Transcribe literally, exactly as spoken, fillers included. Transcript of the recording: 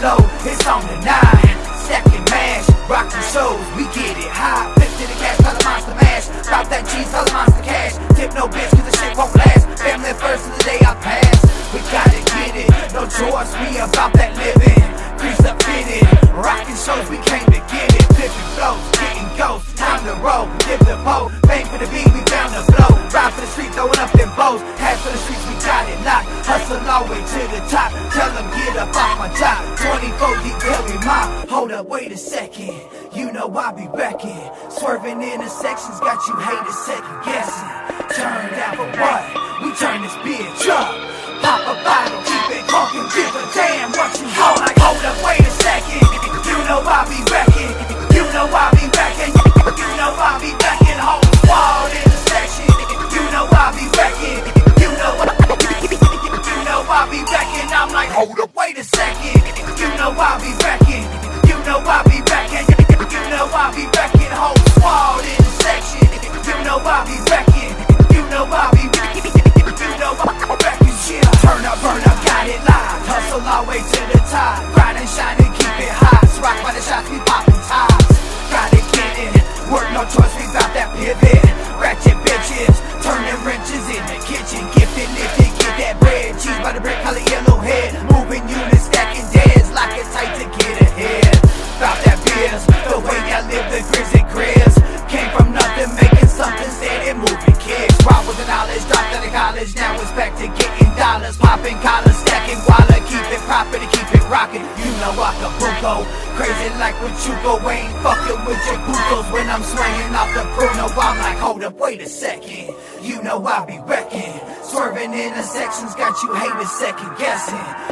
low, it's on the nine. Second mash, rockin' shows, we get it high. Fifty the cash, call a monster mash. Drop that cheese, call a monster cash. Tip no bitch, cause the shit won't last. Family first of the day I pass. We gotta get it, no choice, we about that living. Crease up fitted, rockin' shows, we came to get it. Flipping flows, getting ghosts, time to roll. Dip the pole, bang for the beat, we bound to blow. Ride for the street, throwing up them bows. Half for the streets, we got it locked. Hustle all the way to the top. Tell them get up off my job. Twenty-four deep, tell me mom. Hold up, wait a second. You know I be wrecking. Swerving intersections, got you haters second guessing. Turn down for what? We turn this bitch up. Pop a bottle, keep it talking, give a damn what you hold. Like, hold up, wait a second. You know I be wrecking. You know I be wrecking. You know I be wrecking. Whole squad in the section. You know I be wrecking. You know I You know I be wrecking. I'm like, hold up, wait a second. You know I be wrecking. You know I be wrecking. You know I be wrecking. Whole squad in the section. You know I be wrecking. You know I be wrecking. You know I be wrecking. Shit, turn up, burn up, got it live. Hustle all the way to the top. Grind and shine and keep it hot. Rock by the shots, we poppin' tops. Gotta get it. Work no choice, we bout that pivot. Ratchet bitches, turning wrenches in the kitchen. Gifted, lifted, get that bread. Cheese by the brick, color yellow head. Moving units, stacking deads. Like it's tight to get ahead. Bout that biz, the way I live the grizz and grizz. Came from nothing, making something steady, moving kicks. Rock with the knowledge, dropped out of college. Now it's back to getting dollars. Popping collars, stacking wallet. Keep it property, keep it rocking. You know Acapulco, crazy like when you go. Ain't fucking with your bucos when I'm swinging off the Bruno. I'm like, hold up, wait a second. You know I be wrecking. Swerving intersections, got you haters second guessing.